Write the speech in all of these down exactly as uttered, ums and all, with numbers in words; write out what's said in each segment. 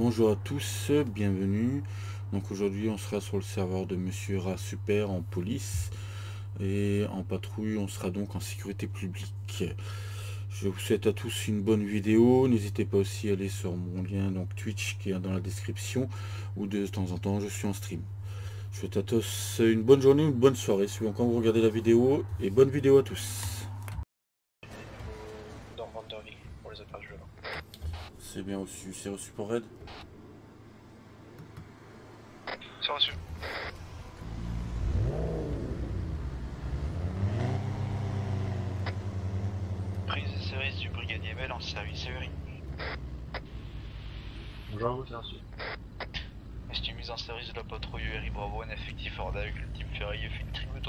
Bonjour à tous, bienvenue. Donc aujourd'hui on sera sur le serveur de Monsieur Rat Super en police et en patrouille on sera donc en sécurité publique. Je vous souhaite à tous une bonne vidéo, n'hésitez pas aussi à aller sur mon lien donc Twitch qui est dans la description ou de temps en temps je suis en stream. Je souhaite à tous une bonne journée, une bonne soirée suivant quand vous regardez la vidéo et bonne vidéo à tous. Dans Vanderville pour les attaques violentes. C'est bien reçu, c'est reçu pour Red. C'est reçu. Prise de service du brigadier Bell en service U R I. Bonjour à vous, c'est reçu. Est-ce une mise en service de la patrouille U R I Bravo, un effectif hors avec le type ferraille fait une tributo.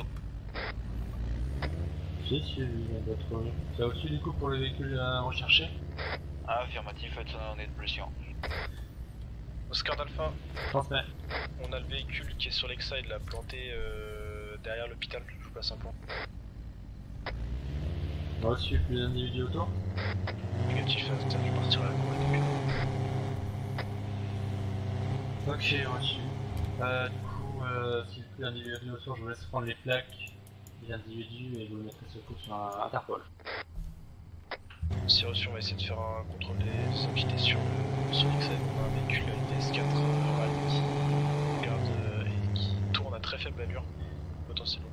J'ai suivi votre... C'est reçu du coup pour le véhicule à rechercher? Ah, affirmatif, faites son année de pollution. Oscar d'Alpha. Parfait. On a le véhicule qui est sur l'exside là, planté euh, derrière l'hôpital, je vous passe un plan. Reçu, plus d'individus autour? Négatif, ça je partirai à la cour. Ok, reçu. Euh, du coup, euh, si plus d'individus autour, je vous laisse prendre les plaques des individus et vous le mettrez ce coup sur un Interpol. C'est reçu, on va essayer de faire un contrôle des entités sur le sur l'exside. On a un véhicule D S quatre euh, rallye qui regarde euh, et qui tourne à très faible allure, potentiellement.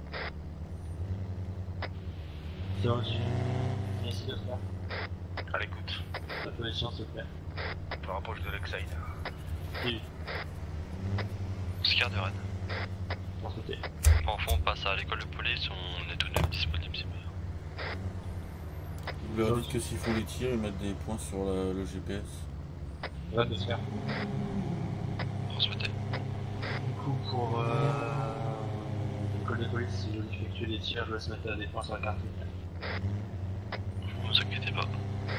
C'est reçu. Merci de faire. À l'écoute. La position s'il vous plaît. On me rapproche de l'exside. Oui. Oscar de Rennes. Transporté. Enfant, on passe à l'école de police, on est tout de même disponible si besoin. Vous leur dites que s'ils font les tirs, ils mettent des points sur la, le G P S. Va de se faire. Transmettez. Du coup, pour euh, l'école de police, si je dois effectuer les tirs, je laisse mettre la défense sur la carte. Ne vous inquiétez pas.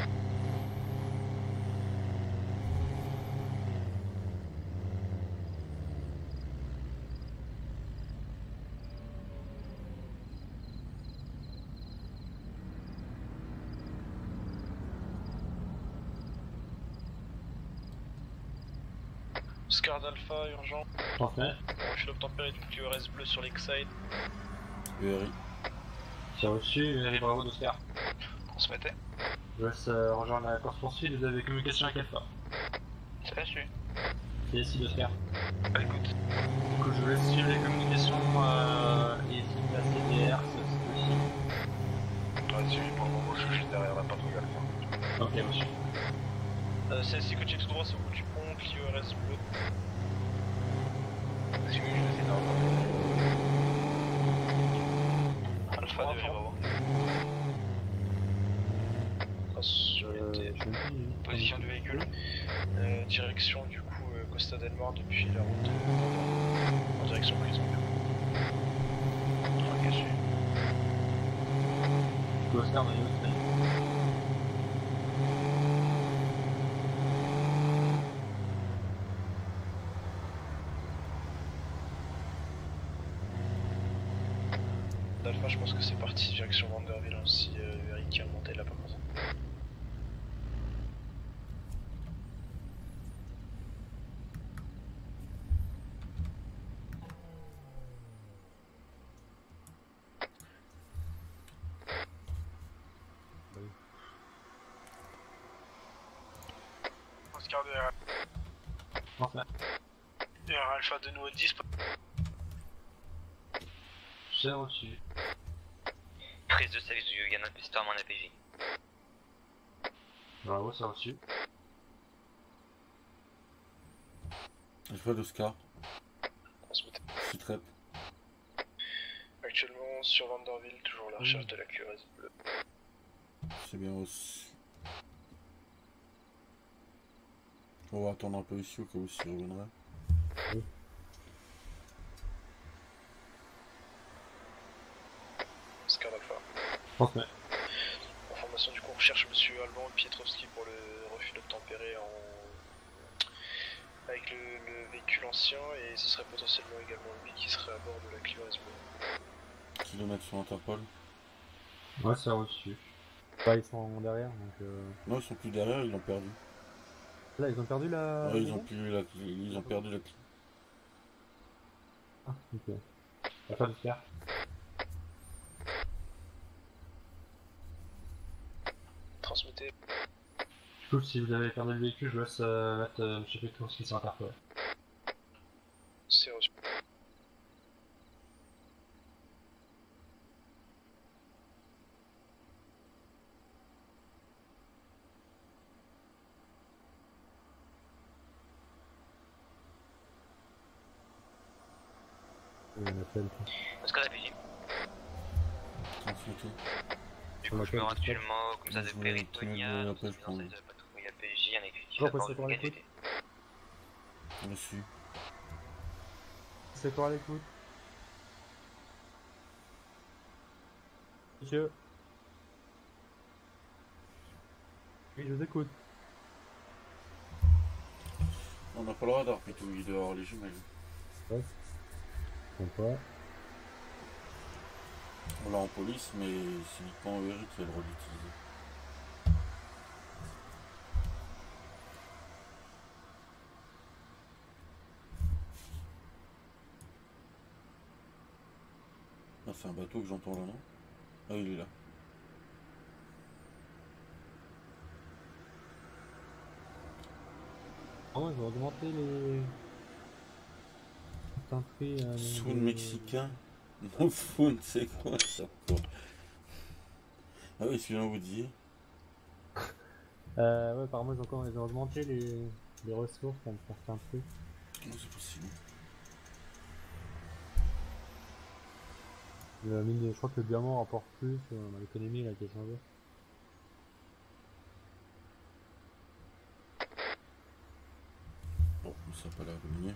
Oscar d'Alpha, urgent. Parfait. Refus d'obtempérer d'une Q R S bleue sur l'exside. U R I. C'est reçu, et bravo d'Oscar. Transmettez. Je laisse euh, rejoindre la course poursuite, vous avez communication avec Alpha. C'est reçu. C'est ici d'Oscar. À l'écoute. Du coup, je vous laisse suivre les communications euh, et essayer de passer D R, ça c'est possible. Ouais, suivi pour le moment, je suis derrière la patrouille Alpha. Ok, monsieur. Euh, c'est si continue tout droit, c'est au bout du pont, Clio R S bleu. Si oui, je le fais dans Alpha de Bravo. Euh, je me Position du véhicule. Euh, direction du coup euh, Costa del Mar depuis la route euh, en direction prison. Ok, je suis. Du coup, Oscar, on est où? D'Alpha, je pense que c'est parti direction Vanderville hein, si euh, Eric est remonté là par contre. Oscar de R. Parfait. D R Alpha de nouveau dix. J'ai reçu. Prise de service du Yann Pistor, mon A P J. Bravo, c'est reçu. Alpha d'Oscar. Transmettez. Citrep. Actuellement sur Vanderville, toujours la recherche de la Q R S bleue. C'est bien reçu. On va attendre un peu ici au cas où s'il reviendrait. Oui. Oscar d'Alpha. Parfait. Information du coup, on recherche Monsieur Alban Pietrowski pour le refus d'obtempérer en... avec le, le véhicule ancien et ce serait potentiellement également lui qui serait à bord de la Clio R S bleue. Kilomètres sur Interpol. Ouais, c'est reçu. Bah, ils sont derrière, donc euh... Non, ils sont plus derrière, ils l'ont perdu. Là, ils ont perdu la... Ouais, ils ont plus la clé, ils ont perdu la clé. Ah, ok. T'as pas de faire. Transmettez. Du coup, si vous avez perdu le véhicule, je vous laisse euh, mettre euh, M. Pétour ce qui sont interpellés. C'est reçu. On appelle. Est-ce qu'on a fini? Transmettez. Du coup, je me rends actuellement comme ça de Je vais Péritonia, te dans l'appel, une je prends. patrouille à P J, un effectif Bon, à bord passez par d'une les coudes. G T. Reçu. C'est quoi l'écoute? Monsieur. Oui, je vous écoute. On n'a pas le radar, plutôt, il doit avoir les jumelles. Ouais. Je comprends pas. On l'a en police, mais c'est uniquement Eric qui a le droit d'utiliser. Ah, c'est un bateau que j'entends là, non? Ah, il est là. Ah ouais, je vais augmenter les... Putain, prix... Euh, Soun les- mexicain. Mon phone, c'est quoi ça quoi? Ah oui, celui-là, vous disiez. Euh, ouais, apparemment, ils ont, encore, ils ont augmenté les, les ressources pour certains trucs. Non, c'est possible. Le mine, je crois que le diamant rapporte plus, euh, l'économie elle a été changée. Bon, ça n'a pas l'air de venir.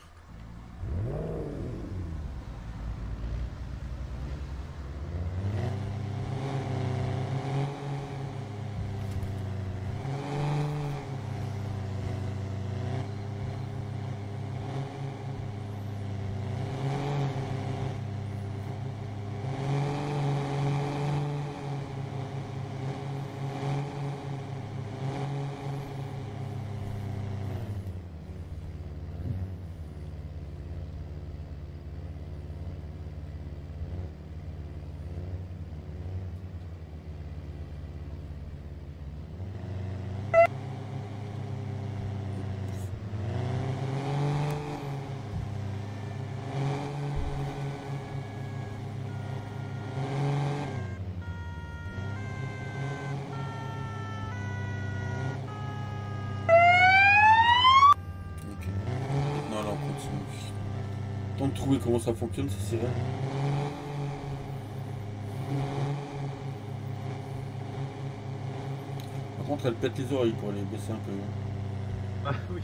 Ok. Non, là, on continue. Tant de trouver comment ça fonctionne, ça c'est vrai. Par contre, elle pète les oreilles pour les baisser un peu. Ah oui.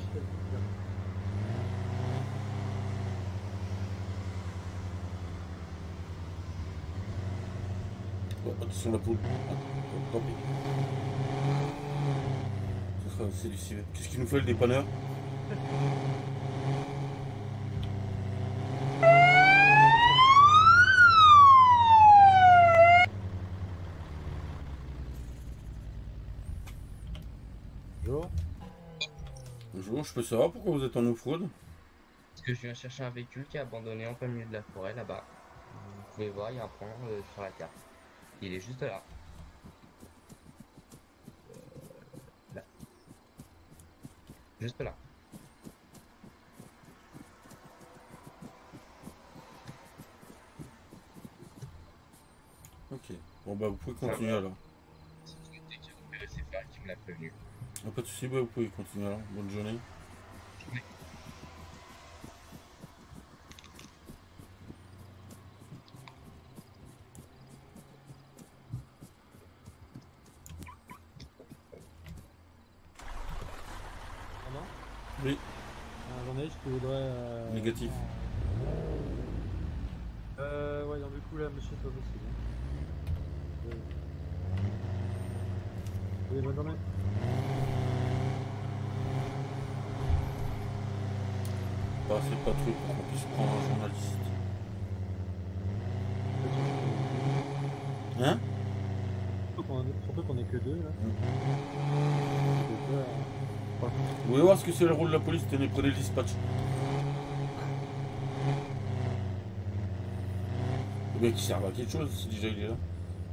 Oh, attention la poule. Ah, tant pis. Ce sera c'est du civet. Qu'est-ce qu'il nous fait le dépanneur? Bonjour. Bonjour, je peux savoir pourquoi vous êtes en off-road? Parce que je viens chercher un véhicule qui est abandonné en plein milieu de la forêt là-bas. Vous pouvez voir, il y a un point euh, sur la carte. Il est juste là. Euh, là. Juste là. Ok. Bon bah vous pouvez continuer va. alors. C'est parce que dès que j'ai repéré ces phares qui me l'a prévenu. Ah, pas de soucis, bah vous pouvez continuer alors. Bonne journée. Pardon? Oui, Un journaliste qui voudrait... Euh... négatif. Euh, ouais, donc du coup là, monsieur, c'est pas possible. Hein. Euh... Allez, bonne journée. Pas assez de patrouille pour qu'on puisse prendre un journaliste. Hein? Surtout qu'on est, surtout qu'on est que deux là. Mm. C'est peur. pas. Vous voulez voir ce que c'est le rôle de la police? Tenez, prenez le dispatch. Le mec, il sert à quelque chose si déjà il est là.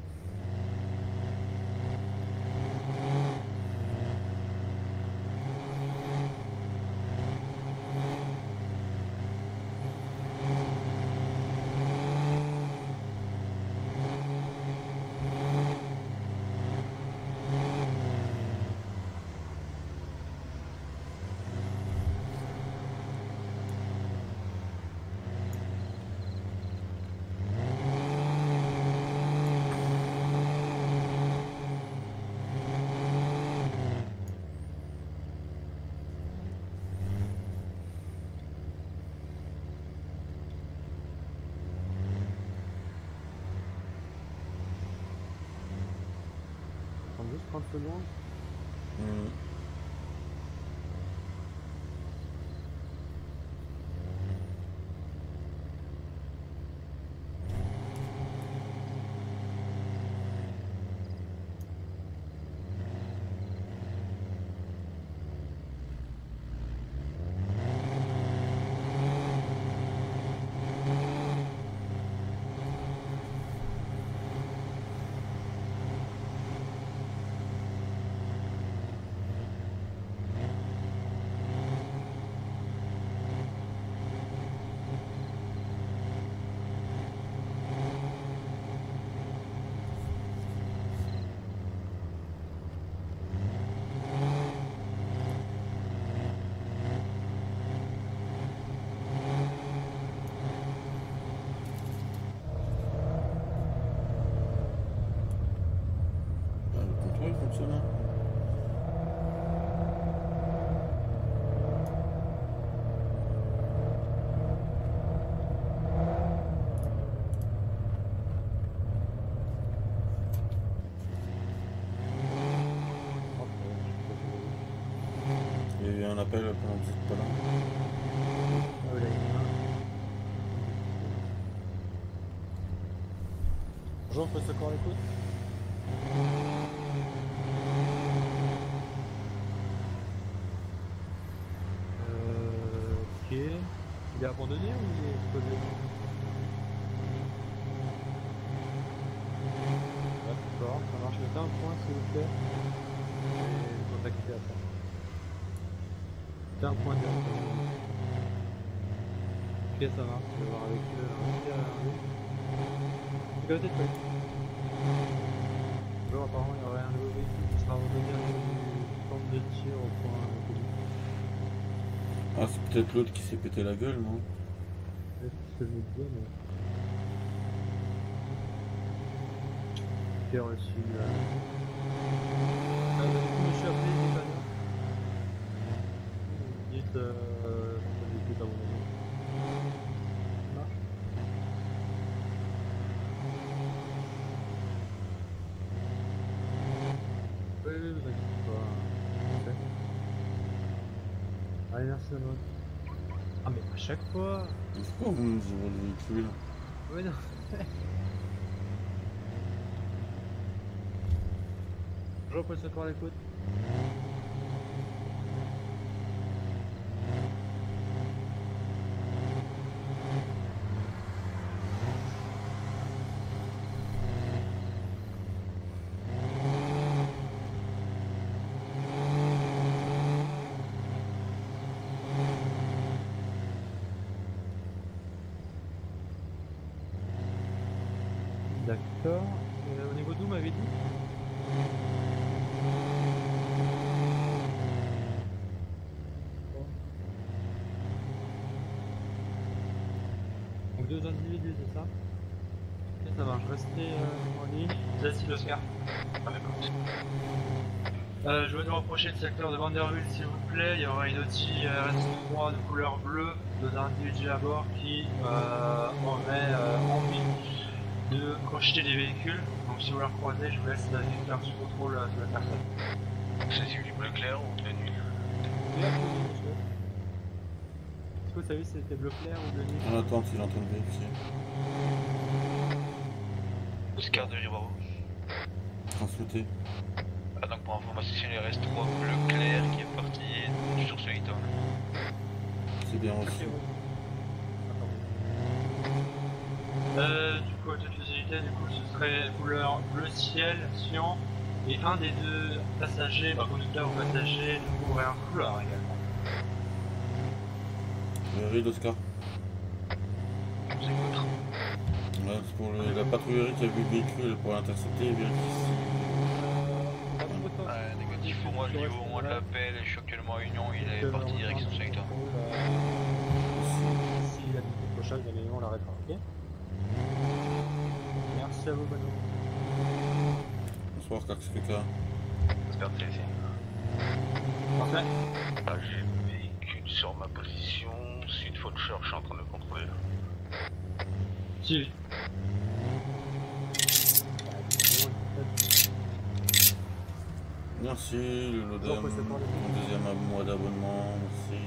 Juste trente secondes. Mmh. Fonctionne. Il y a eu un appel pendant que vous n'êtes pas là. Ah oui, là, il y en a un. Bonjour, on peut se corps l'écoute. Ok. Il est abandonné ou il est explosé? D'accord, ça marche. Mettez un point s'il vous plaît. Et contactez après. Mettez un point directement. Ok, ça marche. Je vais voir avec eux. C'est côté de toi. Bonjour, apparemment il y aurait un nouveau véhicule qui sera redonné à une forme de tir au point. Ah, c'est peut-être l'autre qui s'est pété la gueule, non? C'est ce que je me disais, mais... J'ai reçu là. Ah, bah, du coup, je suis appelé, il est pas là. Vous dites, euh... ça l'écoute à mon avis. Ça marche? Oui, oui, vous inquiétez pas. Ok. Allez, merci à vous. Ah, mais à chaque fois. Pourquoi vous nous avez le véhicule? Ouais, non. Bonjour, Paul Secours à l'écoute. D'accord. Euh, au niveau d'où m'avez dit? Donc deux individus, c'est ça? Ok, ça marche. Restez euh, en ligne. Jesse Oscar. Euh, je veux nous rapprocher du secteur de Vanderbilt s'il vous plaît. Il y aura une Audi R S trois de couleur bleue, deux individus à bord qui euh, auraient euh, envie de crocheter des véhicules. Donc si vous leur croisez, je vous laisse faire du contrôle euh, de la personne. C'est du bleu clair ou bleu nuit? Est-ce que vous savez si c'était bleu clair ou bleu nuit? En attente, il est en train de vérifier. Oscar de Rivaro. Transmettez. Ah donc Pour information, il reste trois bleus clairs qui est parti sur ce item. C'est bien reçu. Euh, du coup, toutes les unités, du coup, ce serait couleur bleu ciel, cyan, et un des deux passagers, bah, conducteur ou passager, du coup, aurait un foulard également. Vérifie d'Oscar. Je vous écoute. Ouais, c'est pour le, la patrouillerie qui a vu le véhicule pour l'intercepter et vérifier si... Euh, négatif pour moi, je dis au moment de l'appel, je suis actuellement à Union, il est parti direction Saïta. Si la minute prochaine, bien évidemment, on l'arrêtera, ok? Merci à vous, Bano. Bonsoir, Kaxfeka. J'espère que c'est ici. Parfait. Là, j'ai le véhicule sur ma position, sud Faucher, je suis en train de le contrôler là. Si. Merci, le Lodem, mon deuxième mois d'abonnement, merci.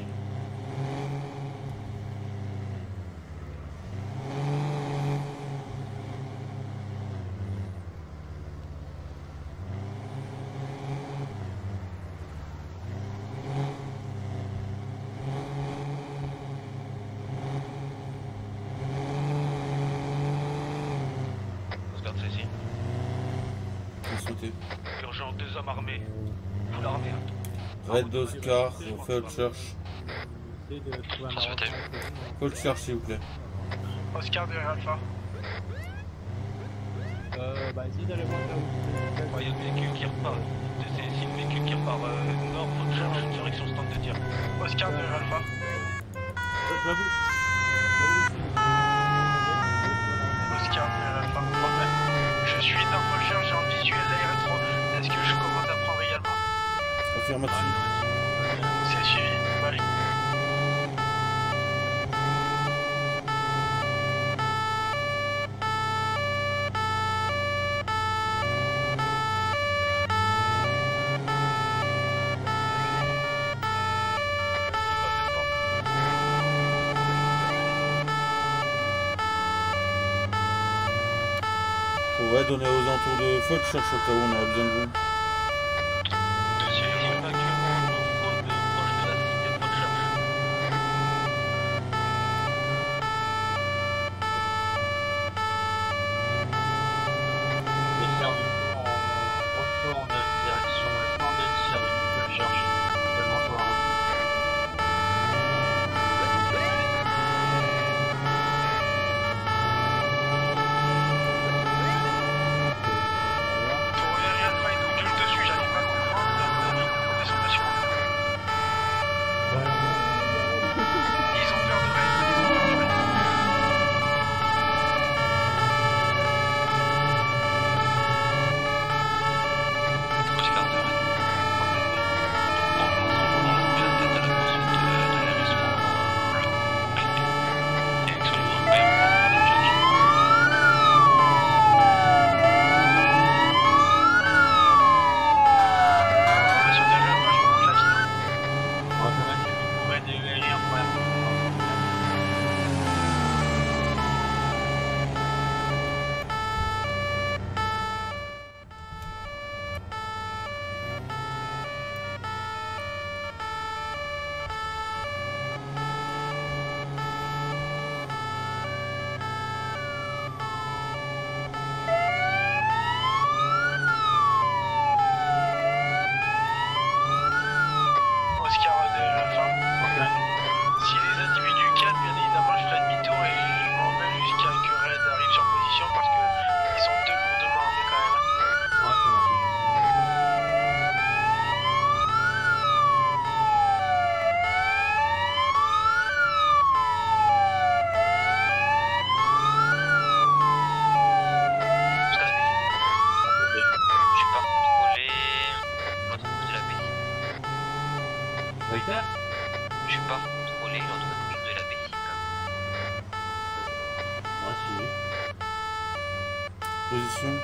J'espère que c'est ici. Consultez. Urgent, deux hommes armés. Full armé. Red d'Oscar, on fait autre cherche. Transmettez. Autre cherche s'il vous plaît. Oscar de Alpha. Euh, bah, essayez d'aller voir là où Il y a le véhicule qui repart. C'est ici le véhicule qui repart euh, nord, Faucher, direction stand de tir. Oscar de Alpha. J'avoue. Oscar de Alpha. Je suis dans Faucher, j'ai un visuel d'A R trois. Est-ce que je commence à prendre également? Affirmatif. C'est suivi. Allez. Ouais, on est aux alentours de Faute cherche au cas où on aura besoin de vous. Monsieur, on est actuellement au front de proche de la cité de Faucher. Et faire du coup en retour de direction le stand de tir, du coup, je cherche seulement sur la route. Pour Aérien Alpha, il nous gueule dessus, j'arrive pas à comprendre, mais à mon avis, on est sur mission. Ils ont peur de raid, ils ont peur du raid. Oscar de Rennes. Bon, pour l'instant, on a pris la tête à la poursuite de, de l'R S trois bleu. Direction du groupe B, on va prendre les charges. Information d'Aérien Alpha, je remonte la ville. On va te mettre du coup raid et aérien pour la Oscar de Alpha. Si les individus cadent, bien évidemment, je ferai demi-tour et je m'en vais jusqu'à ce que Red arrive sur position parce que ils sont deux lourdement armés quand même. Ouais, c'est parti. Oscar de Bézi. Je suis pas contrôlé l'entreprise de la Bézi. Victor? Je suis pas contrôlé l'entreprise de la Bézi. Ouais, suivi. Position.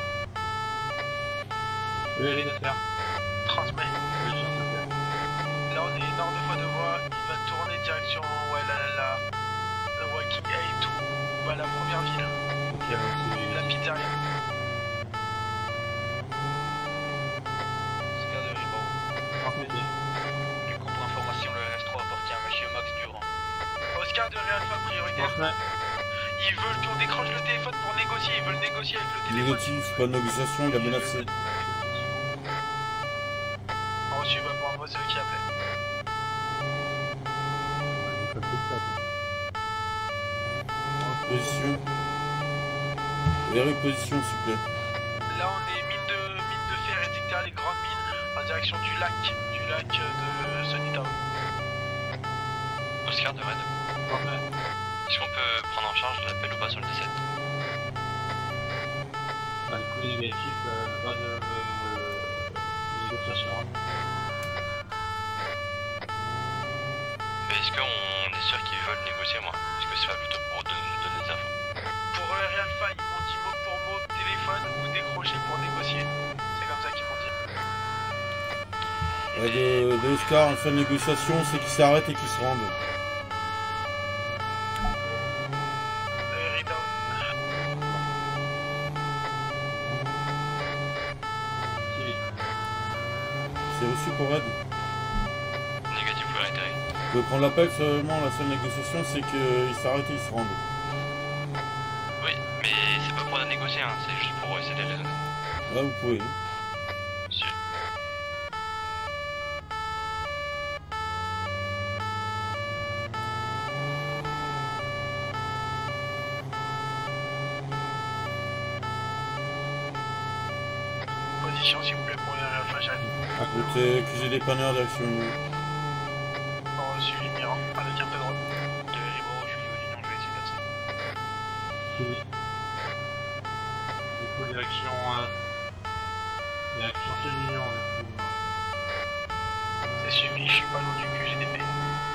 Oui, allez, de faire. Transmet. Oui, je suis en train de faire. Là, on est nord de Foix-de-Voix. Il va tourner direction ouais, la, la, la Walking Eight ou bah, la première ville, Ok, ouais, suivi. la pizzeria. Oscar de de Réalpha prioritaire. Transmets. Ils veulent qu'on décroche le téléphone pour négocier, ils veulent négocier avec le téléphone. Négatif, pas de négociation, il a menacé. Reçu, bah pour moi c'est eux qui appelaient. Position. Vérifie position, s'il vous plaît. Là on est mine de, mine de fer, et cetera, les grandes mines, en direction du lac, du lac de Sunnytown. Oscar de Red. Transmets. Est-ce qu'on peut prendre en charge l'appel ou pas sur le dix-sept? Bah, du coup, négatif, euh, pas de, de, de négociation. Hein. Mais est-ce qu'on est sûr qu'ils veulent négocier, moi? Est-ce que c'est pas plutôt pour donner, donner des infos? Pour eux, Réalpha, ils m'ont dit mot pour mot téléphone ou décrocher pour négocier. C'est comme ça qu'ils m'ont dit. Ouais, de, de Oscar, en fin de négociation, c'est qu'ils s'arrêtent et qu'ils se rendent. Euh, Rita. C'est reçu pour Red. Négatif, vous réitérez. Vous pouvez prendre l'appel seulement, la seule négociation, c'est qu'ils s'arrêtent et ils se rendent. Oui, mais c'est pas pour la négocier, hein, c'est juste pour essayer de les raisonner. Là, vous pouvez. Monsieur. Position s'il vous plaît pour Réalpha, j'arrive. Vous êtes accusé des panneurs d'action. Reçu, Miran, avec un peu de route. De Ribo, je suis au Union, je vais essayer de ça. Suivi. Du coup, direction. Euh, direction chez l'Union, du coup. C'est suivi, je suis pas loin du Q G D P.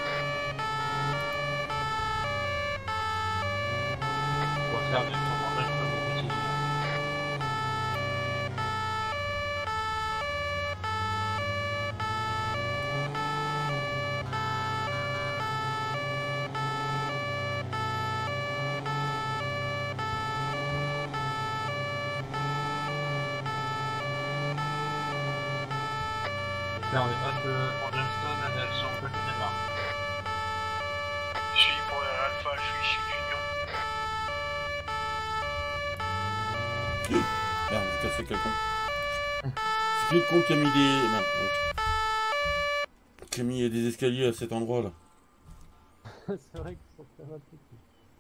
Pour faire des commandes, je peux vous utiliser. Là, on dépasse le pont Jamestown à direction Colton. Je suis pour Réalpha, je suis chez l'Union. Merde, j'ai cassé quelqu'un. C'est qui le con qui a mis des... Merde, oh, putain. Qui a mis des escaliers à cet endroit là. C'est vrai qu'ils sont très mal foutus.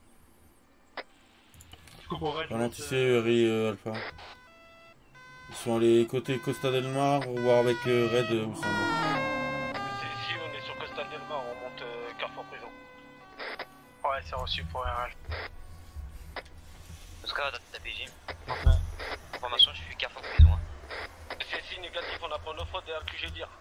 Du coup, pour Red, je Ralentissez, laisse, euh, Ri euh, Alpha. Ils sont allés côté Costa del Mar, voir avec euh, Red euh, où ça va. C'est ici, on est sur Costa del Mar, on monte euh, Carrefour Prison. Ouais, c'est reçu pour R H. Oscar, ta P J. Transmets. Information, je suis Carrefour Prison. Hein. C'est ici, négatif, on apprend nos fautes derrière le Q G dire.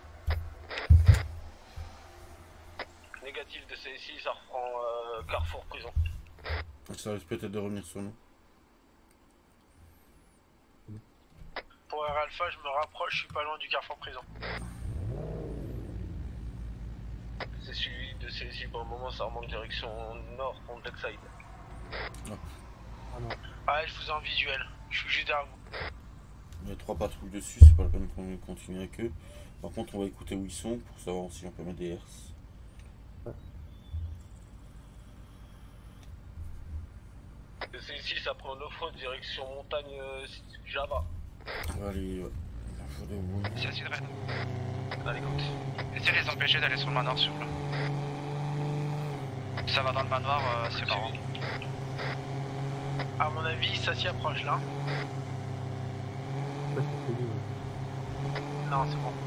Négatif de C S I, ça reprend euh, Carrefour Prison. Ça risque peut-être de revenir sur nous. Pour R Alpha, je me rapproche, je suis pas loin du Carrefour Prison. C'est suivi de C S I, pour le moment ça remonte direction nord, pont de Lakeside. Ah. Ah non. Ouais, je vous ai en visuel, je suis juste derrière vous. Il y a trois patrouilles dessus, c'est pas la peine qu'on continue avec eux. Par contre, on va écouter où ils sont pour savoir si on peut mettre des herses. De C S I, ça prend une offre direction montagne euh, Java. Allez, ouais. Faut des roues. C'est assez de Red. À l'écoute. Essayez de les empêcher d'aller sur le manoir, s'il vous plaît. Ça va dans le manoir, euh, c'est marrant. À mon avis, ça s'y approche là. Ouais, c'est celui, ouais. Non, c'est bon.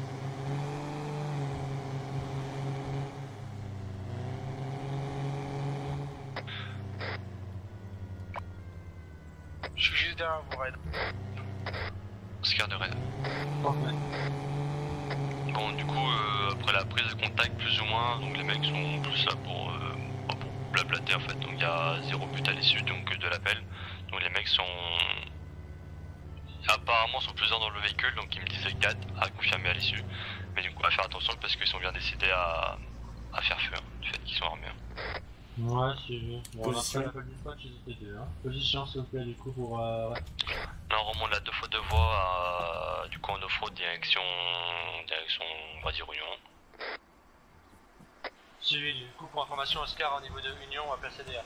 Je suis juste derrière vous, Red. Oscar de Red. Transmets. Bon, du coup, euh, après la prise de contact, plus ou moins, donc les mecs sont plus là pour, euh, pour blablater en fait. Donc il y a zéro but à l'issue donc de l'appel. Donc les mecs sont apparemment sont plusieurs dans le véhicule, donc ils me disaient quatre à confirmer à l'issue. Mais du coup, à faire attention parce qu'ils sont bien décidés à, à faire feu, hein, du fait qu'ils sont armés. Hein. Ouais, suivi. Bon, Position. on a fait l'appel dispatch, ils étaient deux. Hein. Position, s'il vous plaît, du coup, pour. Euh, ouais. Là, on remonte la deux fois deux voies à, du coup en off-road direction, direction, on va dire Union. Suivi, du coup, pour information, Oscar, au niveau de Union, on va placer des R.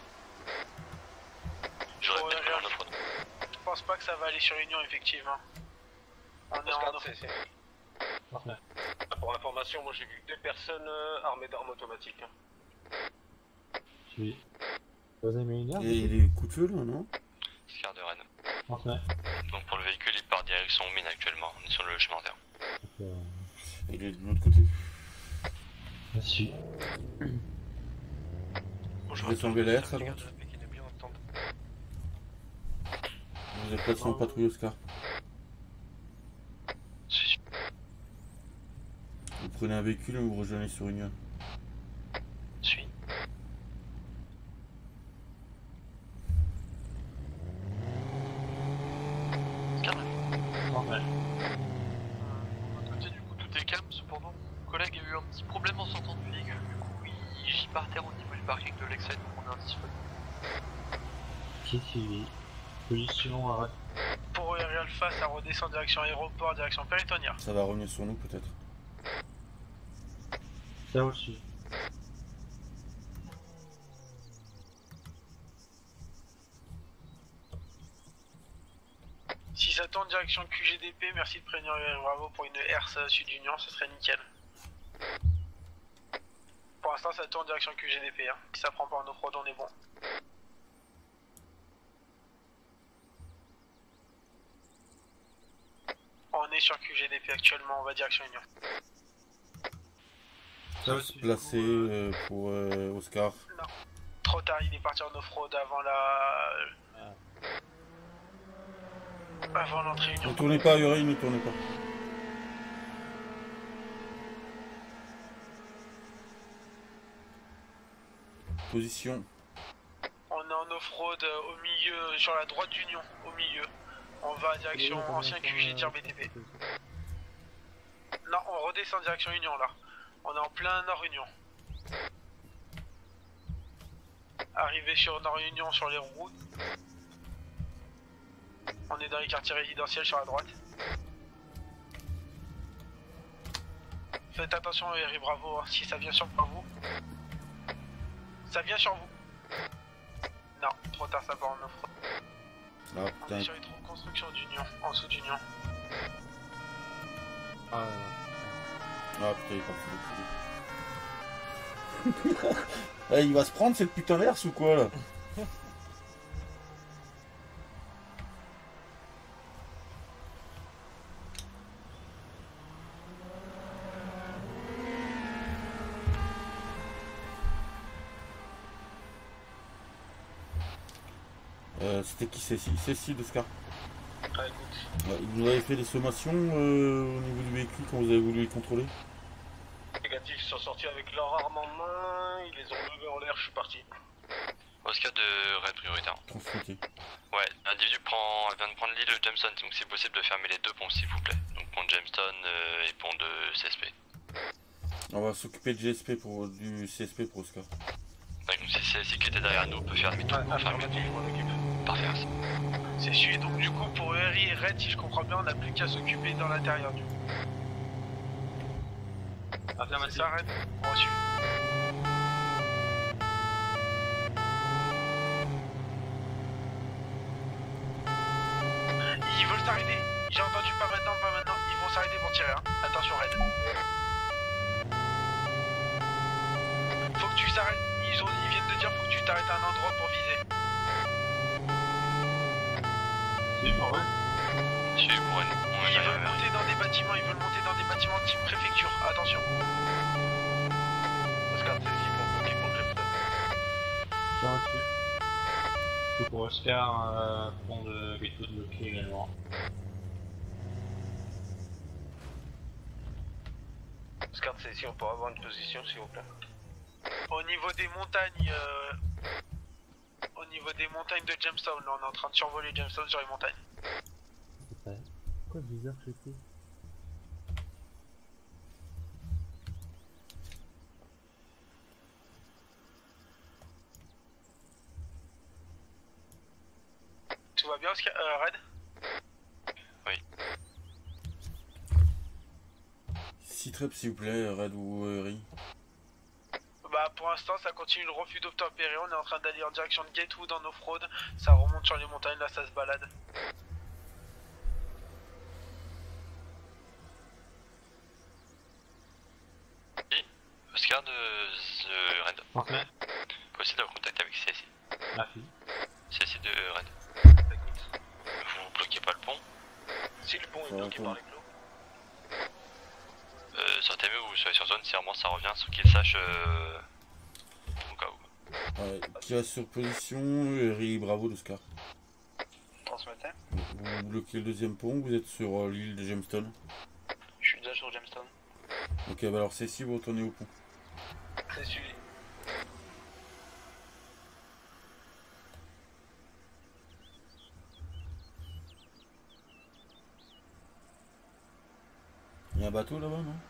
Je Ouais, répète regarde. le notre. Je pense pas que ça va aller sur Union, effectivement. On est en Oscar, c'est- c'est- Parfait. Pour information, moi j'ai vu deux personnes euh, armées d'armes automatiques. hein. Suivi. Vous avez mis une heure Et il est coup de feu là, non? Oscar de Rennes. Parfait. Donc pour le véhicule, il part direction mine actuellement. On est sur le chemin vert. Il est de l'autre côté. Merci. Je vais tomber l'air, ça droite. Vous êtes placé en patrouille, Oscar. Si, si. Vous prenez un véhicule et vous rejoignez sur Union. Suis. Parfait. De l'autre côté, du coup, tout est calme. Cependant, mon collègue a eu un petit problème en sortant du véhicule. Du coup, il gît par terre au niveau du parking de Lexide, donc on est indisponible. Qui suivi. Position arrêt. Pour Air Alpha, ça redescend direction aéroport, direction Péritonia. Ça va revenir sur nous peut-être. Ça aussi. Si ça tourne direction Q G D P, merci de prévenir Air Bravo pour une R S Sud Union, ce serait nickel. Pour l'instant, ça tourne direction Q G D P. Hein. Si ça prend pas en off-road, on est bon. On est sur Q G D P actuellement, on va direction Union. Ça aussi. Placé euh, pour euh, Oscar. Non, trop tard, il est parti en off-road avant la... Avant l'entrée Union. Ne tournez pas, Yuri, ne tournez pas. Position. On est en off-road euh, au milieu, sur la droite d'Union, au milieu. On va direction ancien Q G tir B T P. Non, on redescend direction Union là. On est en plein Nord Union. Arrivé sur Nord Union sur les routes. On est dans les quartiers résidentiels sur la droite. Faites attention Harry Bravo, hein, si ça vient sur vous. Ça vient sur vous. Non, trop tard, ça part en offre. Ah On est putain. sur les trous de construction d'Union, en dessous d'Union. Ah, Ah putain, il est parti. Eh, il va se prendre cette putain d'herse ou quoi là? Euh, C'était qui Cécile? Cécile Oscar. Ah, écoute, Ouais, vous avez fait des sommations euh, au niveau du véhicule quand vous avez voulu les contrôler? négatif, ils sont sortis avec leur arme en main, ils les ont levés en l'air, je suis parti. Oscar de Red prioritaire. Transmuté. Ouais, l'individu prend, vient de prendre l'île de Jamestown, donc c'est possible de fermer les deux ponts s'il vous plaît. Donc pont de Jamestown euh, et pont de C S P. On va s'occuper de G S P pour du C S P pour Oscar. Ouais, donc si c'est qui était derrière nous, on peut faire demi-tour Ah, pour fermer. affirmatif, je m'en occupe. Parfait, merci. C'est celui, donc du coup pour R I et Red, si je comprends bien, on n'a plus qu'à s'occuper dans l'intérieur du coup. C'est Affirmatif. ça Red? Reçu. Ils veulent s'arrêter. J'ai entendu pas maintenant, pas maintenant. Ils vont s'arrêter pour tirer. Hein. Attention Red. Faut que tu s'arrêtes. Ils, ont... Ils viennent de dire faut que tu t'arrêtes à un endroit pour viser. C'est pas vrai. Je suis pour Rennes. On est Ils veulent derrière. monter dans des bâtiments. Ils veulent monter dans des bâtiments type préfecture. Attention. Oscar, c'est ici pour bloquer pour Jamestown. Ça aussi. Du coup, pour Oscar, euh, pont de Ghetto de bloqué également. Oscar, c'est ici, on peut avoir une position s'il vous plaît. Au niveau des montagnes, euh... au niveau des montagnes de Jamestown, là on est en train de survoler Jamestown sur les montagnes. c'est pas... Pourquoi bizarre chez qui? Tout va bien, Oscar- euh, Red? six trep s'il vous plaît, Red ou Eri. Bah pour l'instant, ça continue le refus d'obtempérer. On est en train d'aller en direction de Gatewood en off-road. Ça remonte sur les montagnes, là, ça se balade. Oscar de The Red. Parfait. Faut essayer d'avoir contact avec C S I. Merci. C S I de Red. Vous bloquez pas le pont. Si le pont est bloqué par les clos. Euh, sur T V ou sur, sur zone, si vraiment ça revient, sans qu'il sache euh, au cas où. Ouais, qui reste sur position, Harry Bravo d'Oscar. Transmettez. Vous bloquez le deuxième pont, vous êtes sur euh, l'île de Jamestown. Je suis déjà sur Jamestown. Ok, bah alors c'est si vous retournez au pont. C'est suivi. Il y a un bateau là-bas, non?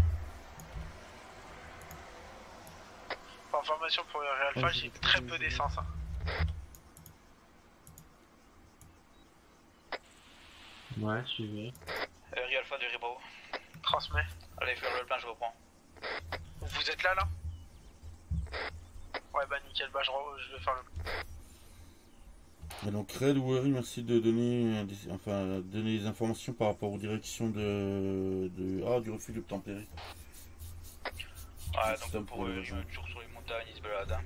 Pour information pour Real Alpha, j'ai très peu d'essence. Hein. Ouais, suivi. Euh, Real Alpha de Ribao. Transmets. Allez, faire le plein, je reprends. Vous êtes là, là? Ouais, bah nickel, bah je, re... je vais faire le... Et donc Red ou Harry, merci de donner, euh, des, enfin, donner des informations par rapport aux directions de, de ah, du refus d'obtempérer. Ouais, donc pour eux, ils sont toujours sur les montagnes, ils se baladent. Hein.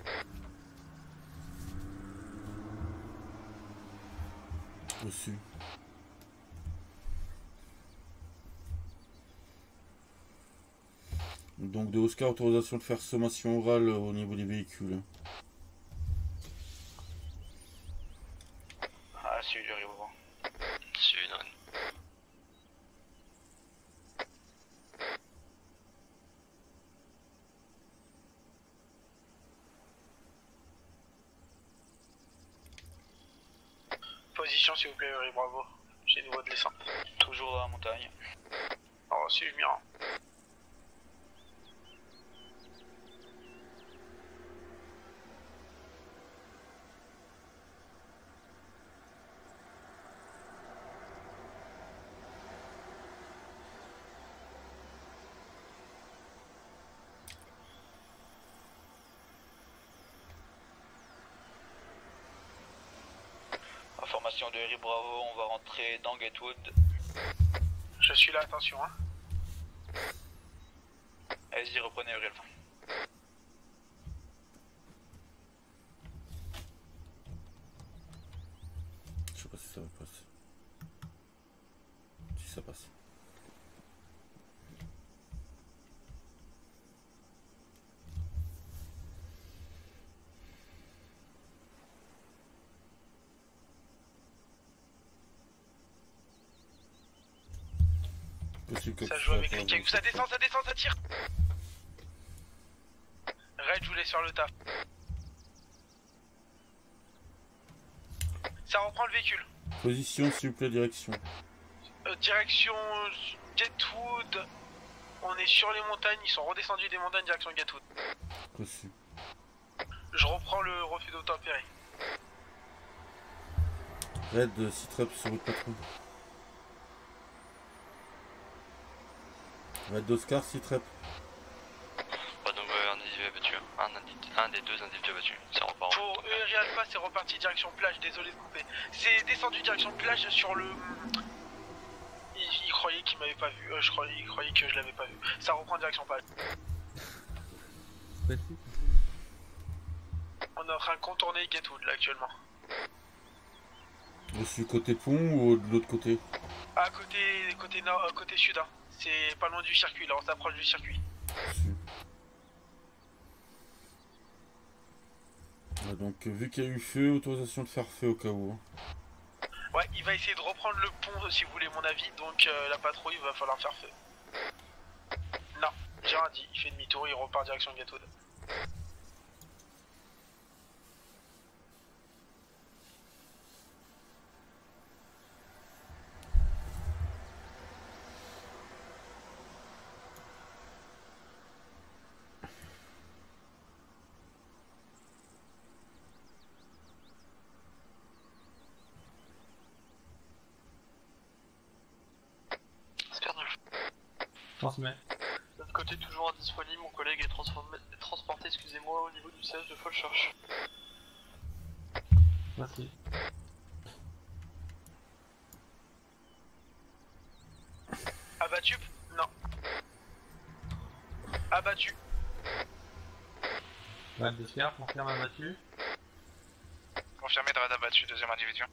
Reçu. Donc de Oscar, autorisation de faire sommation orale au niveau des véhicules. Ah, c'est du Ribao. C'est une Red. Position s'il vous plaît, Harry Bravo. J'ai nouveau de descente. Toujours dans la montagne. Alors si je m'y rends. Information de Harry Bravo, on va rentrer dans Gatewood. Je suis là, attention. Hein. Allez-y, reprenez Harry Alpha. Je sais pas si ça va passer. Si ça passe. Possible que Ça joue avec les cakes. Ça descend, ça descend, ça tire. Red, je vous laisse faire le taf. Ça reprend le véhicule. Position, s'il vous plaît, direction. Euh, direction Gatewood. On est sur les montagnes, ils sont redescendus des montagnes direction Gatewood. Reçu. Je reprends le refus d'obtempérer. Red, sit-rep sur votre patron. Red d'Oscar, sit-rep. Pas de nouveau individu abattu. Un, indi- un des deux individus abattus. Ça repart. Pour E R Alpha, c'est reparti direction plage, désolé de couper. C'est descendu direction plage sur le... Il, il croyait qu'il m'avait pas vu, euh, je croyais, il croyait que je l'avais pas vu. Ça reprend direction plage. On est en train de contourner Gatewood là actuellement. Reçu côté pont ou de l'autre côté? À côté, côté nord, euh, côté sud, hein. C'est pas loin du circuit, là on s'approche du circuit. Reçu. Ah, donc vu qu'il y a eu feu, autorisation de faire feu au cas où. Ouais, il va essayer de reprendre le pont si vous voulez mon avis, donc euh, la patrouille va falloir faire feu. Non, j'ai rien dit, il fait demi-tour, il repart direction Gatewood. Transmet. côté toujours indisponible, mon collègue est transformé, transporté, excusez-moi, au niveau du siège de Falchurch. Merci. Abattu? Non. Abattu. Red Descar, confirme abattu. Confirmé de raid abattu, deuxième individu.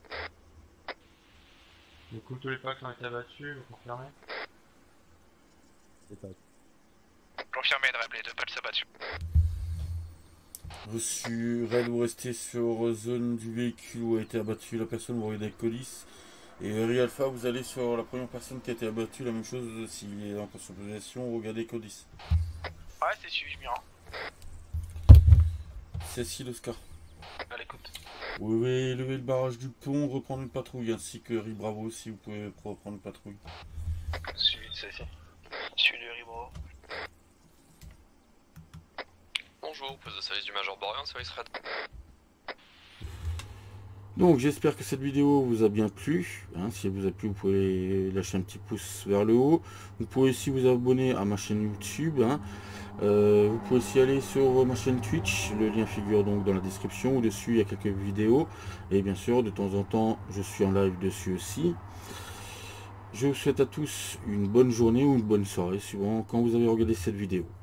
Du coup, tous les packs ont été abattus, vous confirmez? C'est pas. Confirmé de raid, les deux packs abattus. Reçu, Red, vous restez sur zone du véhicule où a été abattu la personne, vous regardez Colis. Et Ri Alpha, vous allez sur la première personne qui a été abattue, la même chose s'il est encore sur possession, vous regardez Colis. Ouais, c'est suivi, je m'y rends. C'est si l'Oscar. À l'écoute. Vous pouvez lever le barrage du pont, reprendre une patrouille, ainsi que Ri Bravo si vous pouvez reprendre une patrouille. Suivi de celle-ci. Suivi de Ribro. Bonjour, poste de service du Major Borian, service Red. Donc j'espère que cette vidéo vous a bien plu, hein, si elle vous a plu vous pouvez lâcher un petit pouce vers le haut, vous pouvez aussi vous abonner à ma chaîne YouTube, hein. euh, vous pouvez aussi aller sur ma chaîne Twitch, le lien figure donc dans la description, au-dessus il y a quelques vidéos, et bien sûr de temps en temps je suis en live dessus aussi. Je vous souhaite à tous une bonne journée ou une bonne soirée, suivant quand vous avez regardé cette vidéo.